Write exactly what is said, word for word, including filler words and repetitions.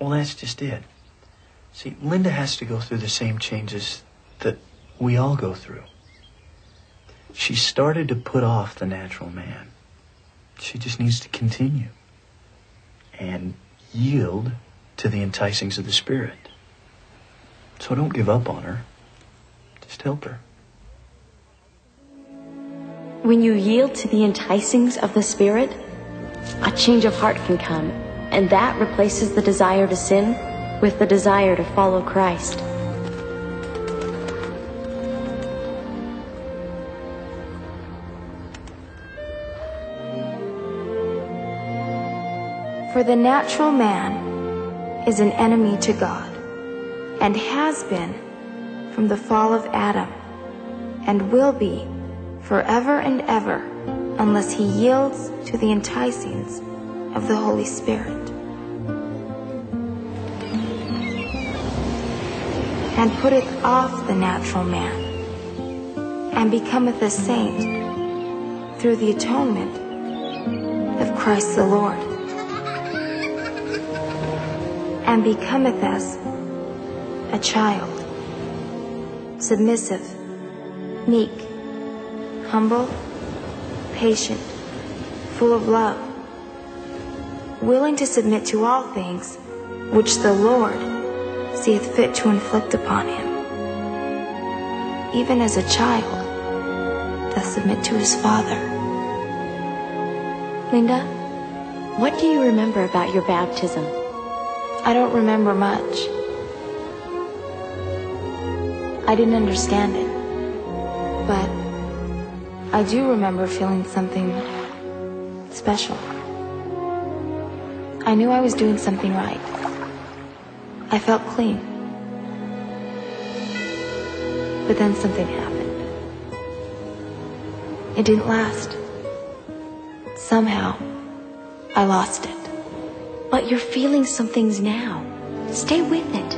Well, that's just it. See, Linda has to go through the same changes that we all go through. She started to put off the natural man. She just needs to continue and yield to the enticings of the Spirit. So don't give up on her. Just help her. When you yield to the enticings of the Spirit, a change of heart can come, and that replaces the desire to sin with the desire to follow Christ. For the natural man is an enemy to God, and has been from the fall of Adam, and will be forever and ever, unless he yields to the enticings of the Holy Spirit. And putteth off the natural man, and becometh a saint through the atonement of Christ the Lord, and becometh as a child, submissive, meek, humble, patient, full of love, willing to submit to all things which the Lord seeth fit to inflict upon him, even as a child doth submit to his father. Linda, what do you remember about your baptism? I don't remember much. I didn't understand it, but I do remember feeling something special. I knew I was doing something right. I felt clean. But then something happened. It didn't last. Somehow, I lost it. But you're feeling some things now. Stay with it.